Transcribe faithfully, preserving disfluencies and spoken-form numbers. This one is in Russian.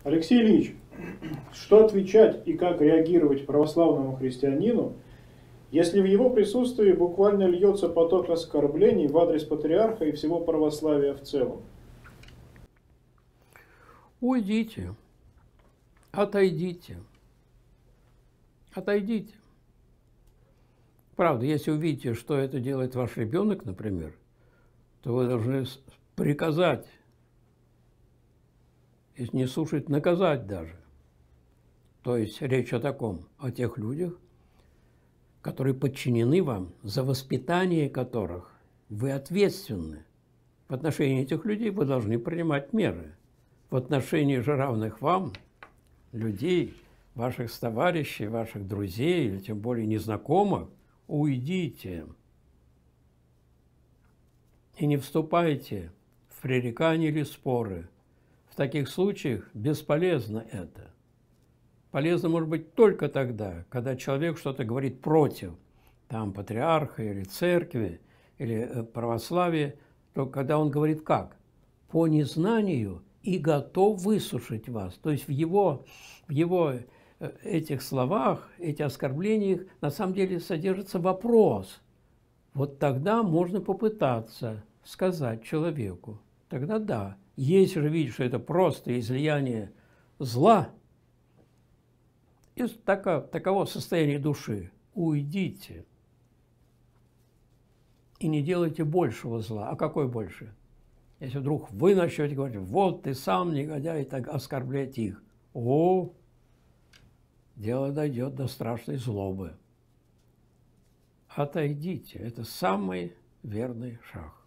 Алексей Ильич, что отвечать и как реагировать православному христианину, если в его присутствии буквально льется поток оскорблений в адрес патриарха и всего православия в целом? Уйдите, отойдите, отойдите. Правда, если увидите, что это делает ваш ребенок, например, то вы должны приказать, если не слушать, наказать даже. То есть речь о таком, о тех людях, которые подчинены вам, за воспитание которых вы ответственны. В отношении этих людей вы должны принимать меры. В отношении же равных вам людей, ваших товарищей, ваших друзей, или тем более незнакомых, уйдите. И не вступайте в пререкания или споры. В таких случаях бесполезно это. Полезно может быть только тогда, когда человек что-то говорит против там, патриарха или церкви, или православия, то когда он говорит как? По незнанию и готов выслушать вас. То есть в его, в его этих словах, этих оскорблениях на самом деле содержится вопрос. Вот тогда можно попытаться сказать человеку. Тогда да. Если же видишь, что это просто излияние зла, из таково, таково состояние души, уйдите. И не делайте большего зла. А какой больше? Если вдруг вы начнете говорить, вот ты сам негодяй, так оскорблять их. О, дело дойдет до страшной злобы. Отойдите. Это самый верный шаг.